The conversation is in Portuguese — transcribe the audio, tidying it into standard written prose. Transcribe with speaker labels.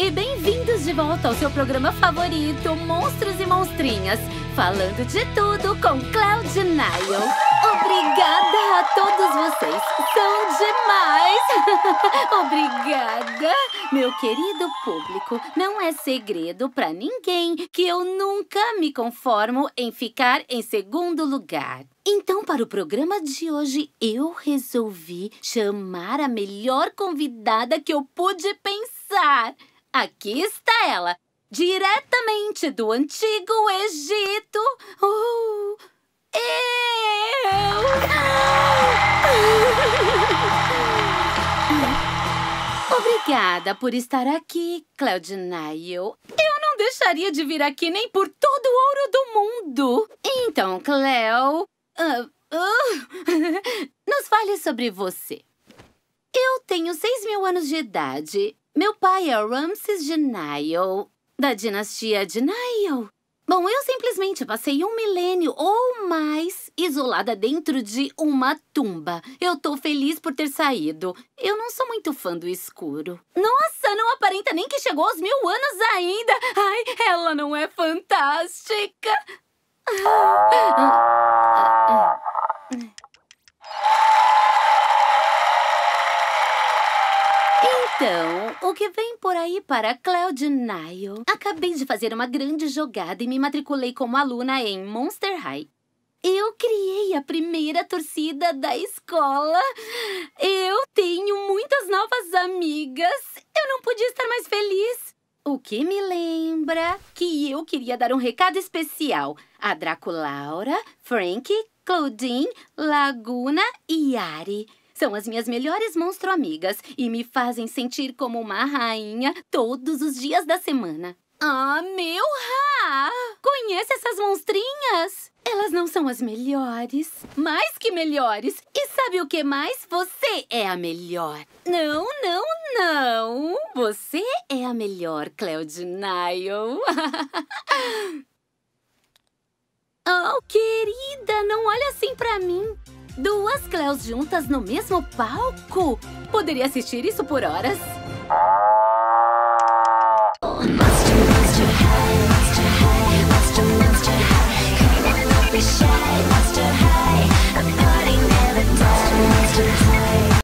Speaker 1: e bem-vindos de volta ao seu programa favorito, Monstros e Monstrinhas, falando de tudo com Cloud Nile. Obrigada a todos vocês, são demais! Obrigada! Meu querido público, não é segredo pra ninguém que eu nunca me conformo em ficar em segundo lugar. Então, para o programa de hoje, eu resolvi chamar a melhor convidada que eu pude pensar. Aqui está ela, diretamente do Antigo Egito. Obrigada por estar aqui, Cloud Nile. Eu não deixaria de vir aqui nem por todo o ouro do mundo. Então, Cleo, nos fale sobre você. Eu tenho 6.000 anos de idade. Meu pai é o Ramses de Nile, da dinastia de Nile. Bom, eu simplesmente passei 1 milênio ou mais isolada dentro de uma tumba. Eu tô feliz por ter saído. Eu não sou muito fã do escuro. Nossa, não aparenta nem que chegou aos 1.000 anos ainda. Ai, ela não é fantástica? Então, o que vem por aí para Cloud Nile? Acabei de fazer uma grande jogada e me matriculei como aluna em Monster High. Eu criei a primeira torcida da escola. Eu tenho muitas novas amigas. Eu não podia estar mais feliz. O que me lembra que eu queria dar um recado especial a Draculaura, Frank, Claudine, Laguna e Yari. São as minhas melhores monstro-amigas e me fazem sentir como uma rainha todos os dias da semana. Ah, meu Ra! Conhece essas monstrinhas? Elas não são as melhores. Mais que melhores. E sabe o que mais? Você é a melhor. Não, não, não. Você é a melhor, Cloud Nile. Oh, querida, não olha assim pra mim. 2 Cleos juntas no mesmo palco? Poderia assistir isso por horas.